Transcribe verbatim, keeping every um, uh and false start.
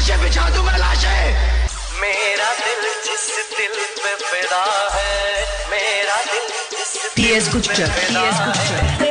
पीछे बिछा दूंगा लाशें। मेरा दिल जिस दिल पे फिदा है, मेरा दिल जिस टीएस कुछ टीएस कुछ